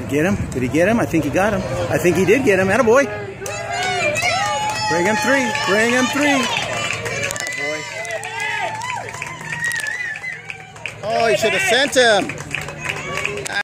Get him? Did he get him? I think he got him. I think he did get him. Attaboy. Bring him three. Bring him three. Attaboy. Oh, you should have sent him.